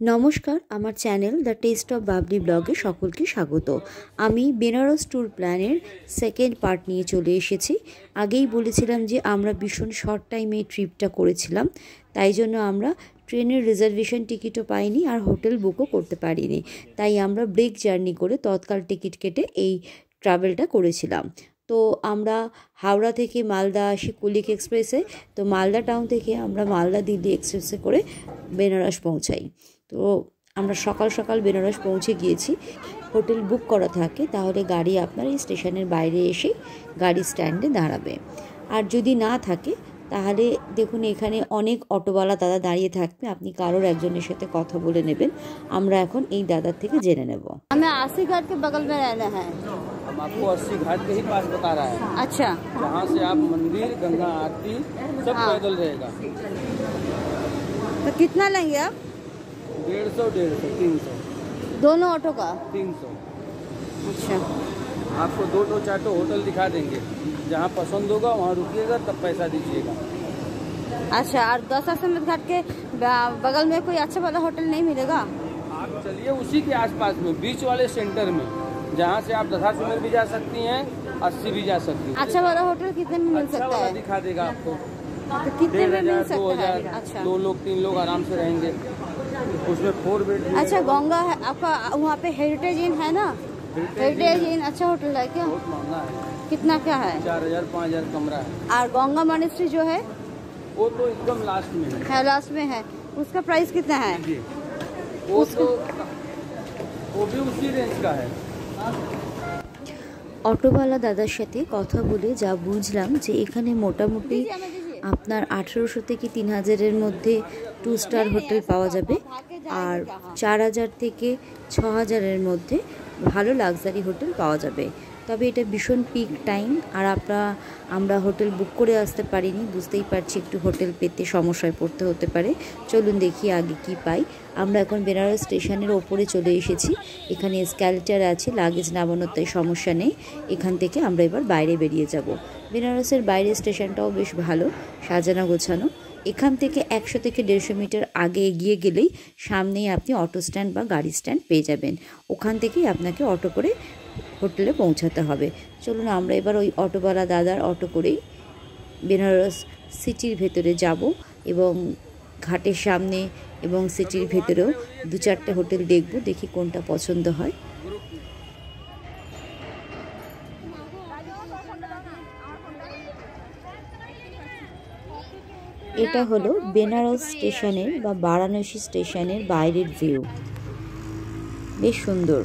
নমস্কার, আমার channel the taste of Babli ব্লগে সকলকে স্বাগত। আমি বেনারস ট্যুর প্ল্যানের সেকেন্ড পার্ট নিয়ে চলে এসেছি। আগেই বলেছিলাম যে আমরা ভীষণ শর্ট টাইমে এই ট্রিপটা করেছিলাম, তাই জন্য আমরা ট্রেনের রিজার্ভেশন টিকিটও পাইনি আর হোটেল বুকও করতে পারিনি। তাই আমরা ব্রেক জার্নি করে তৎকাল টিকিট কেটে এই ট্রাভেলটা করেছিলাম। তো আমরা হাওড়া থেকে মালদা আসি কুলিক এক্সপ্রেসে। তো মালদা টাউন থেকে আমরা মালদা দিল্লি এক্সপ্রেসে করে বেনারস পৌঁছাই। তো আমরা সকাল সকাল বেনারস পৌঁছে গিয়েছি। হোটেল বুক করা থাকে তাহলে গাড়ি আপনার এই স্টেশনের বাইরে এসে গাড়ি স্ট্যান্ডে দাঁড়াবে। আর যদি না থাকে তাহলে দেখুন এখানে অনেক অটোওয়ালা দাদা দাঁড়িয়ে থাকবে, আপনি কারোর একজনের সাথে কথা বলে নেবেন। আমরা এখন এই দাদার থেকে জেনে নেব। हमें 80 घाट के बगल में रहना है। हम आपको 80 घाट के ही पास बता रहा है। अच्छा, जहाँ से आप मंदिर, गंगा आरती सब पैदल रहेगा। तो कितना लेंगे आप? 150, 300। दोनों ऑटो का 300। अच्छा, आपको 2 चार होटल दिखा देंगे, जहाँ पसंद होगा वहाँ रुकिएगा, तब पैसा दीजिएगा। अच्छा। और 10 अश्वमेध घाट के बगल में कोई अच्छा वाला होटल नहीं मिलेगा? आप चलिए उसी के आसपास में, बीच वाले सेंटर में, जहाँ से आप 10 में भी जा सकती हैं, 80 भी जा सकती हैं। अच्छा वाला होटल कितने में मिल अच्छा सकता वाला है? दिखा देगा आपको। तो कितने में मिल 1500, सकता है? 2000, अच्छा, 2 लोग 3 लोग आराम से रहेंगे। उसमें 4 बेड। अच्छा। गंगा है आपका वहाँ पे हेरिटेज इन है ना? हेरिटेज इन अच्छा होटल है क्या? बहुत महंगा है, कितना क्या है? 4000 5000 कमरा है। और गंगा मॉनेस्ट्री जो है वो तो एकदम लास्ट में है। लास्ट में है, उसका प्राइस कितना है? जी, वो तो वो भी उसी रेंज का है। অটোওয়ালা দাদার সাথে কথা বলে যা বুঝলাম যে এখানে মোটামুটি আপনার 1800 থেকে 3000-এর মধ্যে 2 স্টার হোটেল পাওয়া যাবে, আর 4000 থেকে 6000-এর মধ্যে ভালো লাক্সারি হোটেল পাওয়া যাবে। তবে এটা ভীষণ পিক টাইম, আর আমরা হোটেল বুক করে আসতে পারিনি, বুঝতেই পারছি একটু হোটেল পেতে সমস্যায় পড়তে হতে পারে। চলুন দেখি আগে কি পাই। আমরা এখন বেনারস স্টেশনের ওপরে চলে এসেছি। এখানে এসক্যালেটর আছে, লাগেজ নামানোর তাই সমস্যা নেই। এখান থেকে আমরা এবার বাইরে বেরিয়ে যাব। বেনারসের বাইরে স্টেশনটাও বেশ ভালো সাজানো গোছানো। এখান থেকে 100 থেকে 150 মিটার আগে এগিয়ে গেলেই সামনেই আপনি অটো স্ট্যান্ড বা গাড়ি স্ট্যান্ড পেয়ে যাবেন। ওখান থেকেই আপনাকে অটো করে হোটেলে পৌঁছাতে হবে। চলুন আমরা এবার ওই অটোওয়ালা দাদার অটো করেই বেনারস সিটির ভেতরে যাব এবং ঘাটের সামনে এবং সিটির ভেতরেও 2-4টে হোটেল দেখব, দেখি কোনটা পছন্দ হয়। এটা হলো বেনারস স্টেশনের বা বারাণসী স্টেশনের বাইরের ভিউ, বেশ সুন্দর।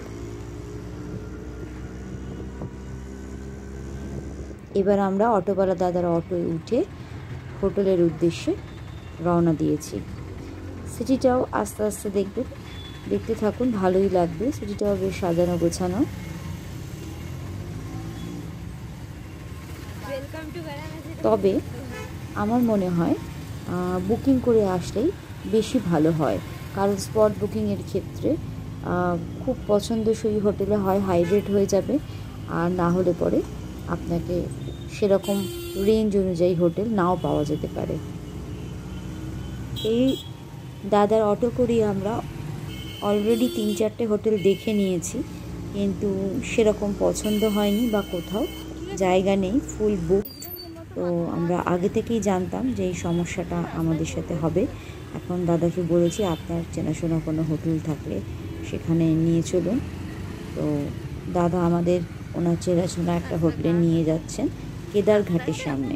এবার আমরা অটোওয়ালা দাদার অটোয় উঠে হোটেলের উদ্দেশ্যে রওনা দিয়েছি। সিটিটাও আস্তে আস্তে দেখতে থাকুন, ভালোই লাগবে। সিটিটাও বেশ সাজানো গোছানো। তবে আমার মনে হয় বুকিং করে আসলেই বেশি ভালো হয়, কারণ স্পট বুকিংয়ের ক্ষেত্রে খুব পছন্দসই হোটেলে হয় হাই রেট হয়ে যাবে, আর না হলে পরে আপনাকে সেরকম রেঞ্জ অনুযায়ী হোটেল নাও পাওয়া যেতে পারে। এই দাদার অটো করেই আমরা অলরেডি 3-4টে হোটেল দেখে নিয়েছি, কিন্তু সেরকম পছন্দ হয়নি বা কোথাও জায়গা নেই, ফুল বুকড। তো আমরা আগে থেকেই জানতাম যে এই সমস্যাটা আমাদের সাথে হবে। এখন দাদাকে বলেছি আপনার চেনাশোনা কোনো হোটেল থাকলে সেখানে নিয়ে চলুন। তো দাদা আমাদের ওনার চেনাশোনা একটা হোটেলে নিয়ে যাচ্ছেন কেদারঘাটের সামনে।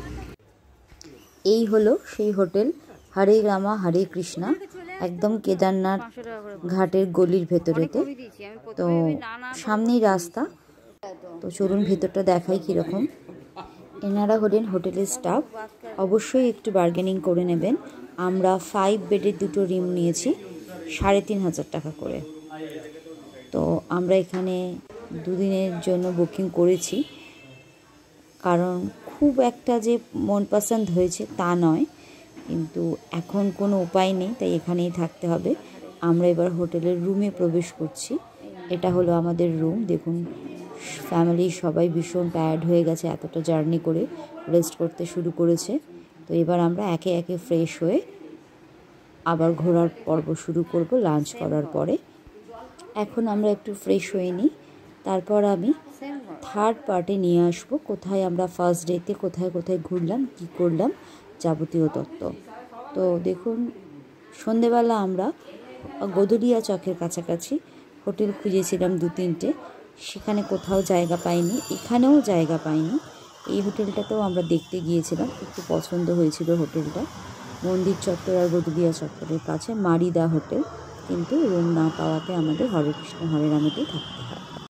এই হলো সেই হোটেল, হরে রামা হরে কৃষ্ণা, একদম কেদারনাথ ঘাটের গলির ভেতরেতে। তো সামনেই রাস্তা। তো চলুন ভেতরটা দেখাই কীরকম। এনারা হলেন হোটেলের স্টাফ, অবশ্যই একটু বার্গেনিং করে নেবেন। আমরা 5 বেডের 2টো রুম নিয়েছি 3500 টাকা করে। তো আমরা এখানে 2 দিনের জন্য বুকিং করেছি, কারণ খুব একটা যে মন পছন্দ হয়েছে তা নয়, কিন্তু এখন কোনো উপায় নেই, তাই এখানেই থাকতে হবে। আমরা এবার হোটেলের রুমে প্রবেশ করছি। এটা হলো আমাদের রুম। দেখুন ফ্যামিলির সবাই ভীষণ টায়ার্ড হয়ে গেছে, এতটা জার্নি করে রেস্ট করতে শুরু করেছে। তো এবার আমরা একে একে ফ্রেশ হয়ে আবার ঘোরার পর্ব শুরু করব লাঞ্চ করার পরে। এখন আমরা একটু ফ্রেশ হয়ে নিই, তারপর আমি থার্ড পার্টে নিয়ে আসবো কোথায় আমরা ফার্স্ট ডেতে কোথায় কোথায় ঘুরলাম, কী করলাম, যাবতীয় তথ্য। তো দেখুন, সন্ধেবেলা আমরা গদুরিয়া চকের কাছাকাছি হোটেল খুঁজেছিলাম 2-3টে, সেখানে কোথাও জায়গা পাইনি, এখানেও জায়গা পাইনি। এই হোটেলটাতেও আমরা দেখতে গিয়েছিলাম, একটু পছন্দ হয়েছিল হোটেলটা, মন্দির চত্বর আর গদুরিয়া চত্বরের কাছে মারিদা হোটেল, কিন্তু রুম না পাওয়াতে আমাদের হরে কৃষ্ণ হরে রামেতেই থাকতে হয়।